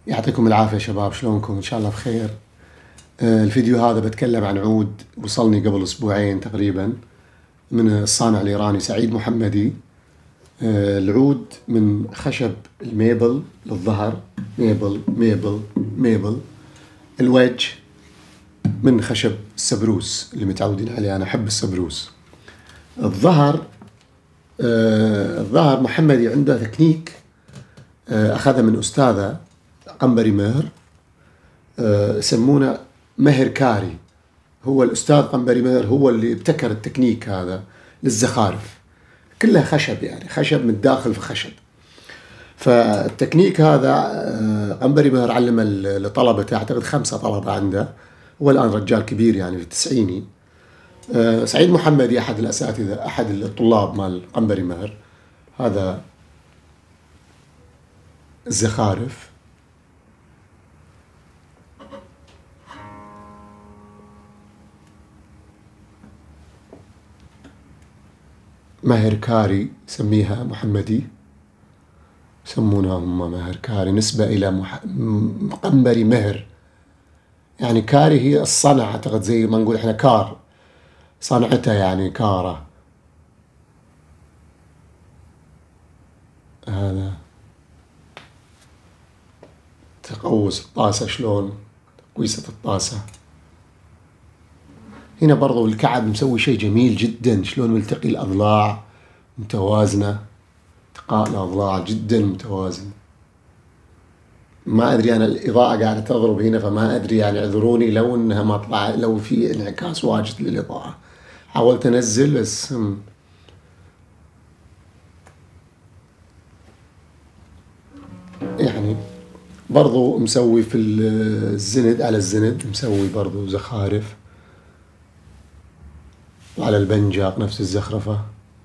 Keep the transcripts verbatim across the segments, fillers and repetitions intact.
يعطيكم العافية شباب، شلونكم؟ إن شاء الله بخير. آه الفيديو هذا بتكلم عن عود وصلني قبل أسبوعين تقريبا من الصانع الإيراني سعيد محمدي. آه العود من خشب الميبل للظهر، ميبل ميبل ميبل. الوجه من خشب السبروس اللي متعودين عليه، أنا أحب السبروس. الظهر آه الظهر محمدي عنده تكنيك آه أخذه من أستاذه قنبري مهر، آه يسمونه مهر كاري. هو الأستاذ قنبري مهر هو اللي ابتكر التكنيك هذا للزخارف، كلها خشب يعني خشب من الداخل في خشب. فالتكنيك هذا آه قنبري مهر علم لطلبته، أعتقد خمسة طلبة عنده، هو الآن رجال كبير يعني في التسعيني. آه سعيد محمدي أحد الأساتذة، أحد الطلاب مال قنبري مهر. هذا الزخارف مهر كاري يسميها محمدي، يسمونها هم مهر كاري نسبة إلى مح... قنبري مهر. يعني كاري هي الصنع، أعتقد زي ما نقول إحنا كار، صنعتها يعني كارة. هذا تقوس الطاسة، شلون تقويسة الطاسة. هنا برضو الكعب مسوي شيء جميل جدا، شلون ملتقي الأضلاع متوازنة، التقاء الأضلاع جدا متوازن. ما أدري أنا الإضاءة قاعدة تضرب هنا، فما أدري يعني اعذروني لو إنها ما طلع، لو في انعكاس واجد للإضاءة. حاولت أنزل بس يعني. برضو مسوي في الزند، على الزند مسوي برضو زخارف، وعلى البنجاق نفس الزخرفة.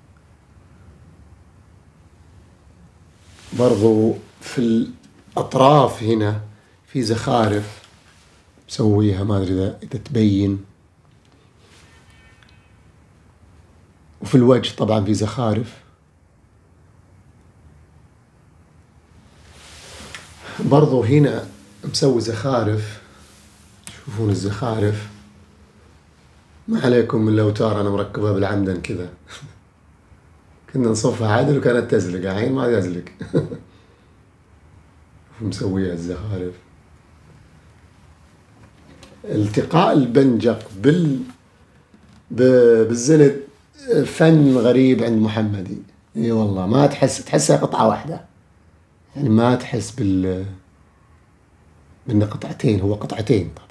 برضو في الأطراف هنا في زخارف مسويها، ما أدري إذا تبين. وفي الوجه طبعا في زخارف. برضو هنا مسوي زخارف، تشوفون الزخارف. ما عليكم من الأوتار، أنا مركبها بالعمدن كذا. كنا نصفها عادل وكانت تزلق، الحين ما تزلق. مسويها الزخارف. التقاء البنجق بال بالزند فن غريب عند محمدي. اي والله ما تحس، تحسها قطعة واحدة يعني، ما تحس بال بأن قطعتين، هو قطعتين طبعا.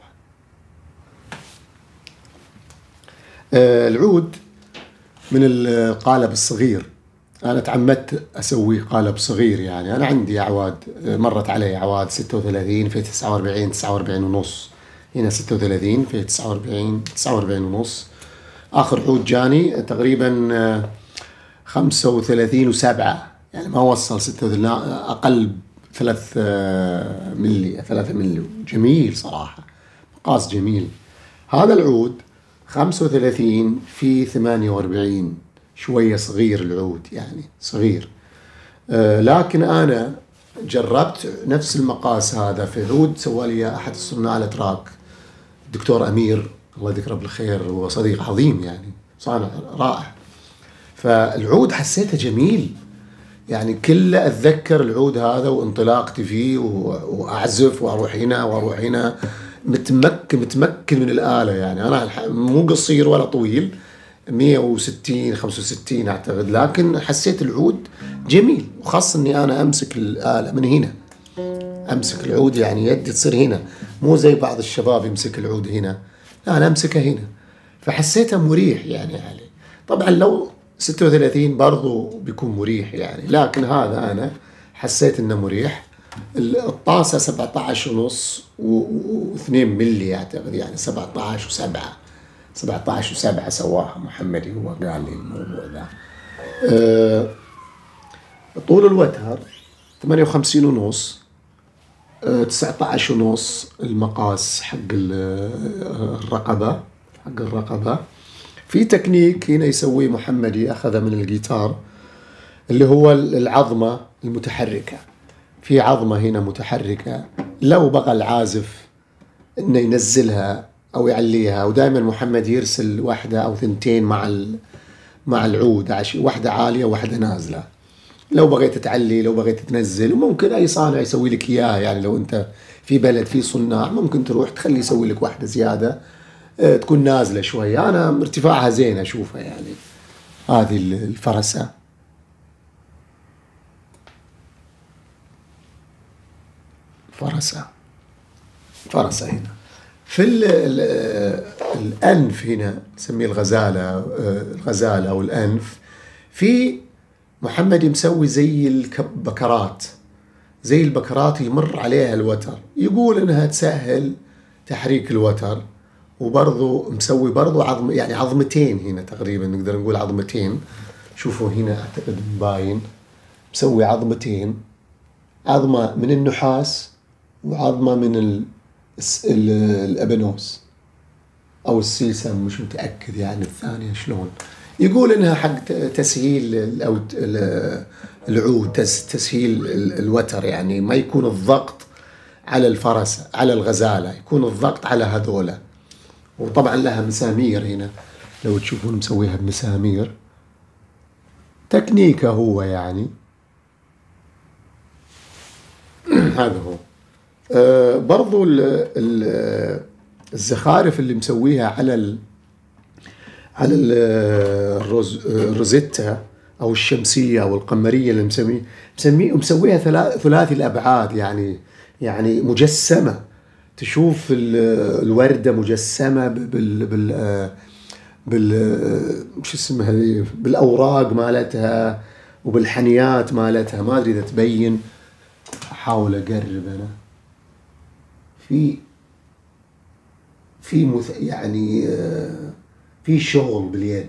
آه العود من القالب الصغير، أنا تعمدت أسوي قالب صغير يعني. أنا عندي أعواد، مرت علي أعواد ستة وثلاثين في تسعة وأربعين، تسعة وأربعين ونص. هنا ستة وثلاثين في تسعة وأربعين، تسعة وأربعين ونص. آخر عود جاني تقريبا خمسة وثلاثين وسبعة، يعني ما وصل ستة وثلاثين، أقل ثلاث ملي، ثلاثة ملي. جميل صراحة، مقاس جميل. هذا العود خمسة وثلاثين في ثمانية وأربعين، شوية صغير العود يعني صغير. آه لكن أنا جربت نفس المقاس هذا في عود سوالي أحد الصناع الأتراك، الدكتور أمير الله يذكره بالخير، هو صديق عظيم يعني، صانع رائع. فالعود حسيته جميل يعني، كله أتذكر العود هذا وانطلاقتي فيه وأعزف وأروح هنا وأروح هنا، متمكن متمكن من الآلة يعني. أنا مو قصير ولا طويل، مية وستين خمسة وستين أعتقد، لكن حسيت العود جميل. وخاصة أني أنا أمسك الآلة من هنا، أمسك العود يعني يدي تصير هنا، مو زي بعض الشباب يمسك العود هنا، لا أنا أمسكه هنا. فحسيته مريح يعني عليه. طبعا لو ستة وثلاثين برضو بيكون مريح يعني، لكن هذا أنا حسيت إنه مريح. الطاسة سبعة عشر ونص واثنين ملي أعتقد، يعني سبعة عشر وسبعة، سبعة عشر وسبعة سواها محمدي، هو قال لي الموضوع ذا. أه طول الوتر ثمانية وخمسين ونص، أه تسعة عشر ونص المقاس حق الرقبة، حق الرقبة. في تكنيك هنا يسويه محمدي أخذه من الجيتار، اللي هو العظمة المتحركة. في عظمة هنا متحركة لو بقى العازف انه ينزلها او يعليها، ودائما محمد يرسل واحدة او ثنتين مع ال... مع العود، عش... واحدة عالية وواحدة نازلة. لو بغيت تعلي، لو بغيت تنزل، وممكن اي صانع يسوي لك اياها. يعني لو انت في بلد في صناع ممكن تروح تخليه يسوي لك واحدة زيادة اه تكون نازلة شوية. انا ارتفاعها زين اشوفها يعني. هذه الفرسة. فرسة فرسة هنا في ال ال الأنف، هنا نسميه الغزالة، الغزالة أو الأنف. في محمد مسوي زي البكرات، زي البكرات يمر عليها الوتر، يقول إنها تسهل تحريك الوتر. وبرضو مسوي برضو عظم، يعني عظمتين هنا تقريبا نقدر نقول عظمتين. شوفوا هنا أعتقد مباين مسوي عظمتين، عظمة من النحاس وعظمة من ال ال الأبانوس أو السيسم، مش متأكد يعني الثانية شلون. يقول إنها حق تسهيل العود، تسهيل الوتر، يعني ما يكون الضغط على الفرس على الغزالة، يكون الضغط على هذولا. وطبعا لها مسامير هنا لو تشوفون مسويها بمسامير، تكنيكه هو يعني. هذا هو. آه برضو ال ال الزخارف اللي مسويها على ال على الروز الروزيتا او الشمسيه او القمريه اللي مسميه مسميه مسويها ثلاثي الابعاد، يعني يعني مجسمه. تشوف الورده مجسمه بال بال بال شو اسمها هذه، بالاوراق مالتها وبالحنيات مالتها. ما ادري اذا تبين، احاول اقرب انا. في في مث... يعني في شغل باليد.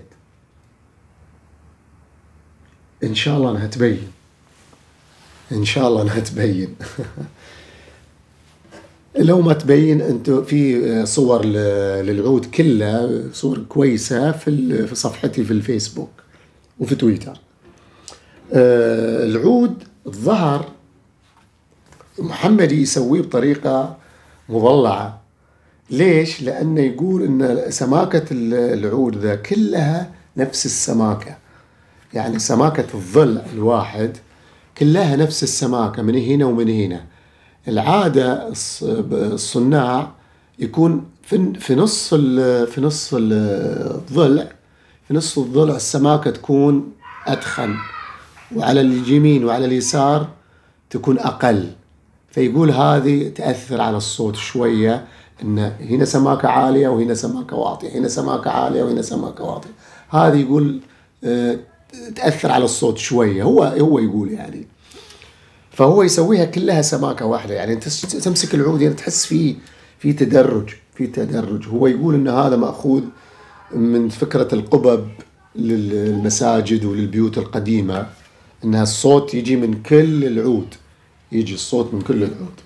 ان شاء الله انها تبين، ان شاء الله انها تبين. لو ما تبين انتو في صور للعود كلها، صور كويسة في في صفحتي في الفيسبوك وفي تويتر. العود الظهر محمد يسويه بطريقة مضلعة. ليش؟ لأنه يقول إن سماكة العود ذا كلها نفس السماكة، يعني سماكة الضلع الواحد كلها نفس السماكة من هنا ومن هنا. العادة الصناع يكون في في نص في نص الضلع، في نص الضلع السماكة تكون أدخن، وعلى اليمين وعلى اليسار تكون أقل. فيقول هذه تأثر على الصوت شوية، إن هنا سماكة عالية وهنا سماكة واطية، هنا سماكة عالية وهنا سماكة واطية. هذه يقول تأثر على الصوت شوية. هو هو يقول يعني، فهو يسويها كلها سماكة واحدة. يعني انت تمسك العود يعني تحس فيه في تدرج في تدرج. هو يقول ان هذا مأخوذ من فكرة القبب للمساجد وللبيوت القديمة، انها الصوت يجي من كل العود، يجي الصوت من كل العود.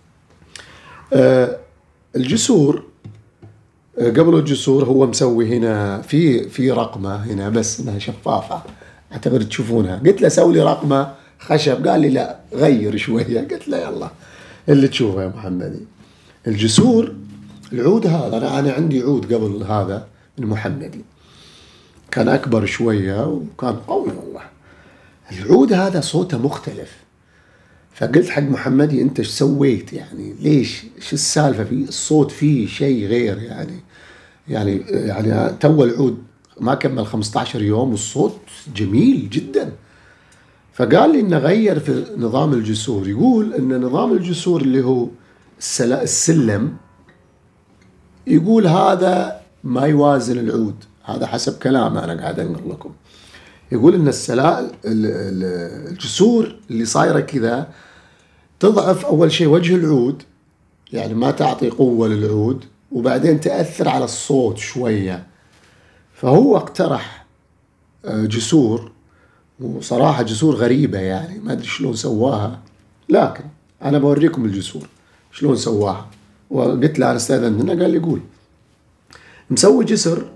آه الجسور، آه قبل الجسور هو مسوي هنا في في رقمة هنا بس انها شفافة، اعتقد تشوفونها. قلت له سوي لي رقمة خشب، قال لي لا غير شوية. قلت له يلا اللي تشوفه يا محمدي. الجسور، العود هذا أنا أنا عندي عود قبل هذا من محمدي، كان أكبر شوية وكان قوي والله. العود هذا صوته مختلف. فقلت حق محمدي أنت ايش سويت يعني؟ ليش؟ ايش السالفة فيه؟ الصوت فيه شيء غير يعني. يعني يعني تو العود ما كمل خمسة عشر يوم والصوت جميل جدا. فقال لي إنه غير في نظام الجسور. يقول إن نظام الجسور اللي هو السلم، يقول هذا ما يوازن العود. هذا حسب كلامه أنا قاعد أنقل لكم. يقول إن السلا الجسور اللي صايرة كذا تضعف أول شيء وجه العود، يعني ما تعطي قوة للعود، وبعدين تأثر على الصوت شوية. فهو اقترح جسور، وصراحة جسور غريبة يعني ما أدري شلون سواها، لكن أنا بوريكم الجسور شلون سواها. وقلت له أنا استأذنت منه، قال لي قول. مسوي جسر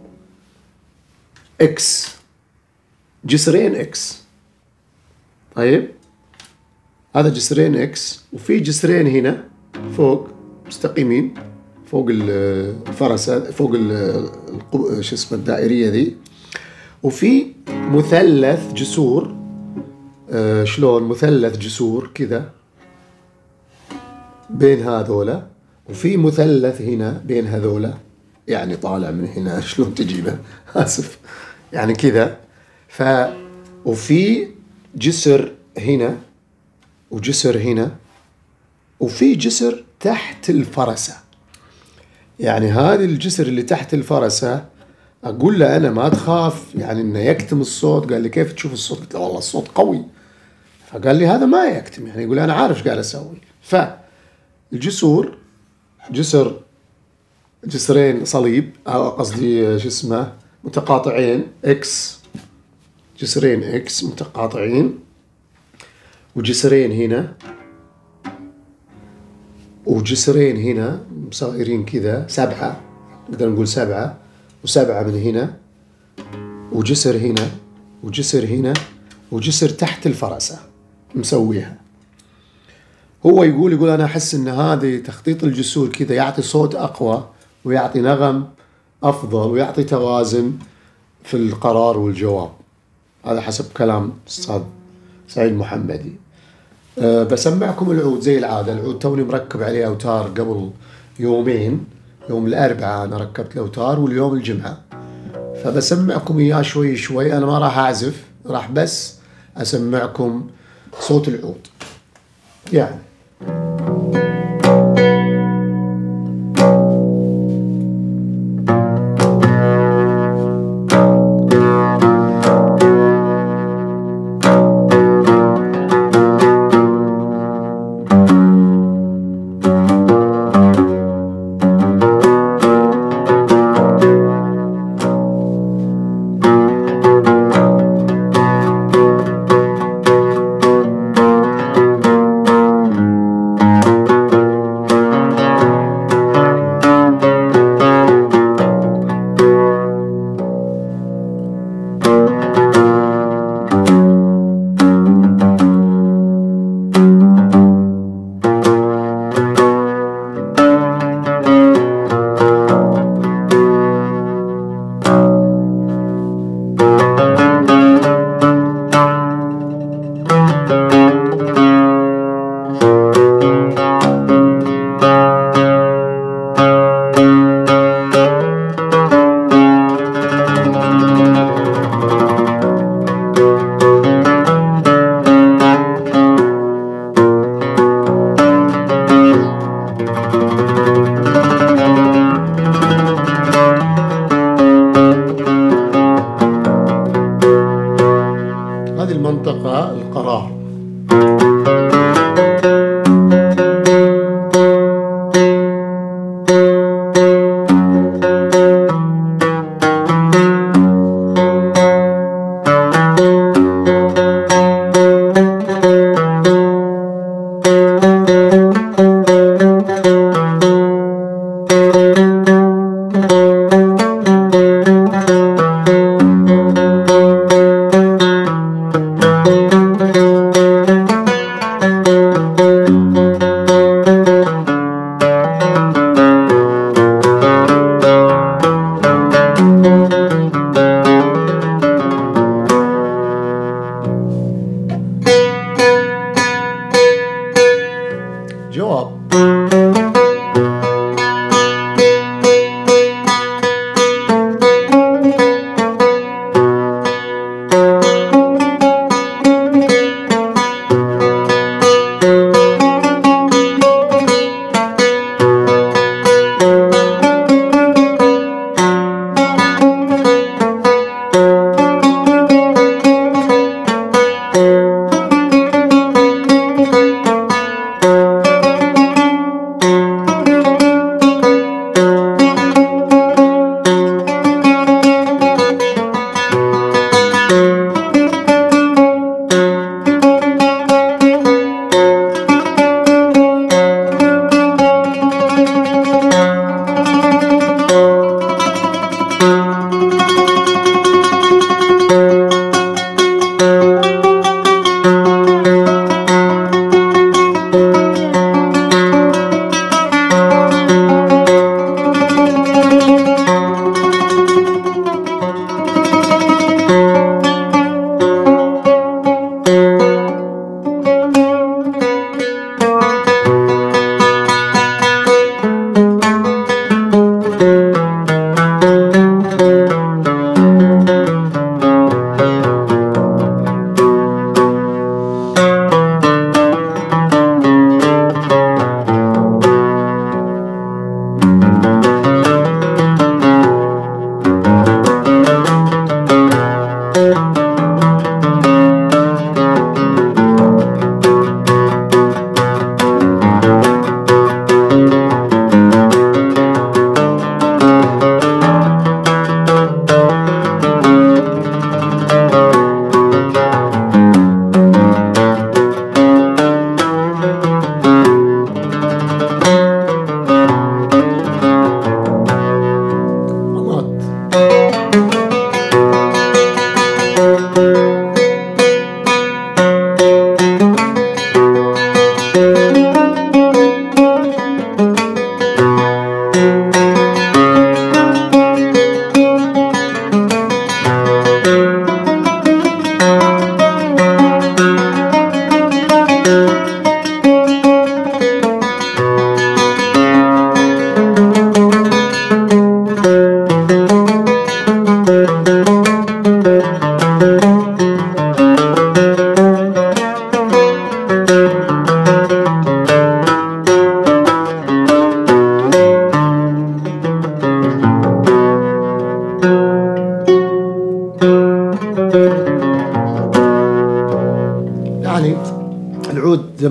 إكس، جسرين إكس. طيب هذا جسرين إكس، وفي جسرين هنا فوق مستقيمين فوق الفرسة، فوق شو اسمه الدائرية ذي، وفي مثلث جسور. آه شلون مثلث جسور كذا بين هذولا، وفي مثلث هنا بين هذولا، يعني طالع من هنا شلون تجيبه آسف يعني كذا. ف وفي جسر هنا وجسر هنا، وفي جسر تحت الفرسة. يعني هذه الجسر اللي تحت الفرسة أقول له أنا ما تخاف يعني إنه يكتم الصوت؟ قال لي كيف تشوف الصوت؟ قلت له والله الصوت قوي. فقال لي هذا ما يكتم، يعني يقول أنا عارف ايش قاعد أسوي. فالجسور جسر جسرين صليب أو قصدي شو اسمه متقاطعين إكس، جسرين إكس متقاطعين، وجسرين هنا وجسرين هنا مصغرين كذا، سبعة نقدر نقول سبعة، وسبعة من هنا، وجسر هنا وجسر هنا وجسر تحت الفرسة مسويها. هو يقول يقول أنا أحس إن هذه تخطيط الجسور كذا يعطي صوت أقوى ويعطي نغم أفضل ويعطي توازن في القرار والجواب. هذا حسب كلام أستاذ سعيد محمدي. أه بسمعكم العود زي العادة. العود توني مركب عليه أوتار قبل يومين، يوم الأربعاء أنا ركبت الأوتار واليوم الجمعة، فبسمعكم إياه شوي شوي. أنا ما راح أعزف، راح بس أسمعكم صوت العود يعني.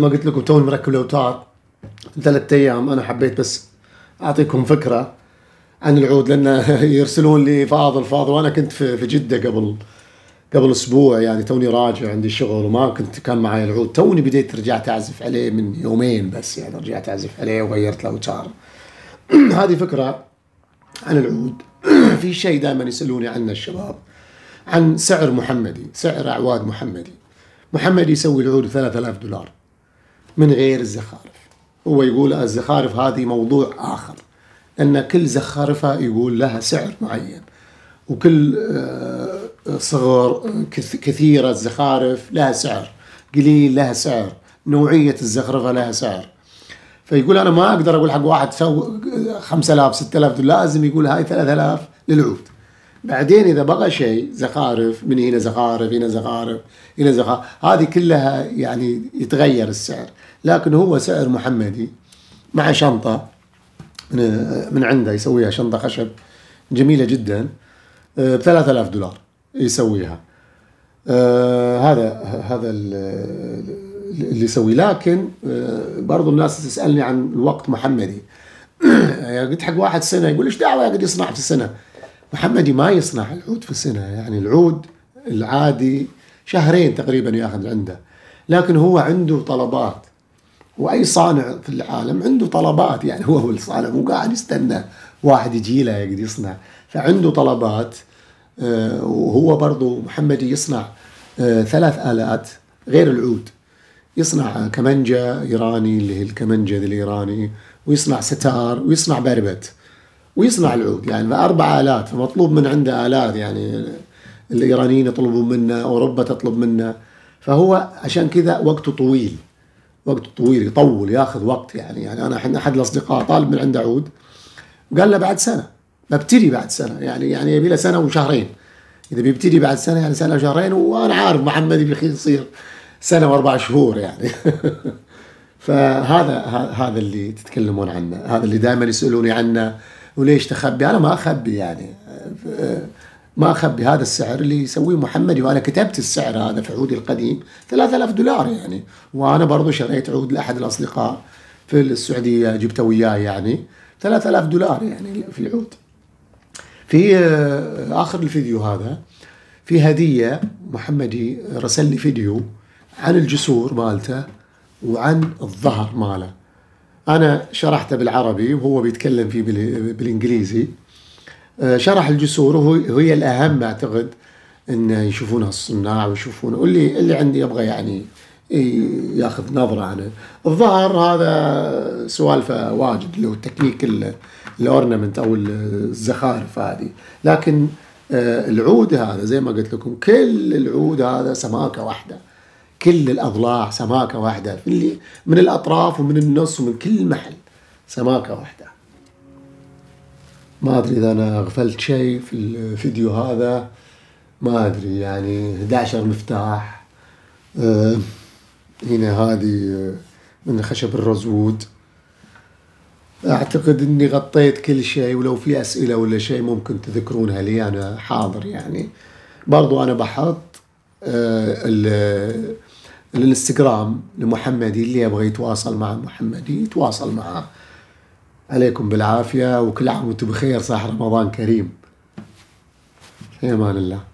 ما قلت لكم توني مركب الاوتار ثلاثة ايام. انا حبيت بس اعطيكم فكره عن العود، لان يرسلون لي فاضل فاضل، وانا كنت في في جده قبل قبل اسبوع يعني، توني راجع عندي شغل وما كنت كان معي العود، توني بديت رجعت اعزف عليه من يومين بس يعني، رجعت اعزف عليه وغيرت الاوتار. هذه فكره عن العود. في شيء دائما يسالوني عنه الشباب، عن سعر محمدي، سعر اعواد محمدي. محمدي يسوي العود ثلاثة آلاف دولار من غير الزخارف. هو يقول الزخارف هذه موضوع آخر، أن كل زخارفة يقول لها سعر معين، وكل صغر كثيرة الزخارف لها سعر، قليل لها سعر، نوعية الزخرفة لها سعر. فيقول أنا ما أقدر أقول حق واحد سو خمسة آلاف ستة آلاف دولار، لازم يقول هاي ثلاثة آلاف للعود. بعدين إذا بقى شيء زخارف من هنا، زخارف هنا، زخارف هنا، زخارف، هذه كلها يعني يتغير السعر. لكن هو سعر محمدي مع شنطة من عنده، يسويها شنطة خشب جميلة جدا بثلاثة آلاف دولار يسويها. آه هذا هذا اللي يسوي. لكن آه برضو الناس تسألني عن الوقت محمدي. قلت حق واحد سنة، يقول إيش دعوة يقعد يصنع في سنة؟ محمدي ما يصنع العود في سنة، يعني العود العادي شهرين تقريبا ياخذ عنده، لكن هو عنده طلبات. وأي صانع في العالم عنده طلبات، يعني هو هو الصانع مو قاعد يستنى واحد يجي له يقدر يصنع، فعنده طلبات. آه وهو برضو محمدي يصنع آه ثلاث آلات غير العود، يصنع كمنجة إيراني اللي هي الكمنجة الإيراني، ويصنع ستار، ويصنع بربت، ويصنع العود، يعني أربع آلات. فمطلوب من عنده آلات، يعني الإيرانيين يطلبون منه، أوروبا تطلب منه، فهو عشان كذا وقته طويل، وقت طويل يطول ياخذ وقت يعني. يعني أنا أحد الأصدقاء طالب من عنده عود، وقال له بعد سنة ببتدي، بعد سنة يعني يعني يبي له سنة وشهرين. إذا بيبتدي بعد سنة يعني سنة وشهرين، وأنا عارف محمد بيخيل يصير سنة وأربع شهور يعني. فهذا هذا اللي تتكلمون عنه، هذا اللي دائما يسألوني عنه، وليش تخبي؟ أنا ما أخبي يعني، ما أخبي. هذا السعر اللي يسويه محمدي، وأنا كتبت السعر هذا في عودي القديم ثلاثة آلاف دولار يعني. وأنا برضو شريت عود لأحد الأصدقاء في السعودية، جبته وياي يعني ثلاثة آلاف دولار يعني في العود. في آخر الفيديو هذا في هدية، محمدي رسل لي فيديو عن الجسور مالته وعن الظهر ماله. أنا شرحته بالعربي وهو بيتكلم فيه بالإنجليزي. شرح الجسور وهي الأهم أعتقد إن يشوفونها الصناع ويشوفونه، واللي اللي عندي يبغى يعني ياخذ نظرة عنه. الظهر هذا سوالفه واجد، اللي هو التكنيك الأورنمنت أو الزخارف هذه. لكن العود هذا زي ما قلت لكم، كل العود هذا سماكة واحدة، كل الأضلاع سماكة واحدة، اللي من الأطراف ومن النص ومن كل محل سماكة واحدة. ما أدري إذا أنا غفلت شيء في الفيديو هذا، ما أدري يعني. إحدى عشر مفتاح. أه هنا هذه من خشب الروزوود. أعتقد إني غطيت كل شيء، ولو في أسئلة ولا شيء ممكن تذكرونها لي، أنا حاضر يعني. برضو أنا بحط أه الانستغرام لمحمدي، اللي يبغى يتواصل مع محمدي يتواصل معه. عليكم بالعافية، وكل عام وانتم بخير، صح رمضان كريم، في أمان الله.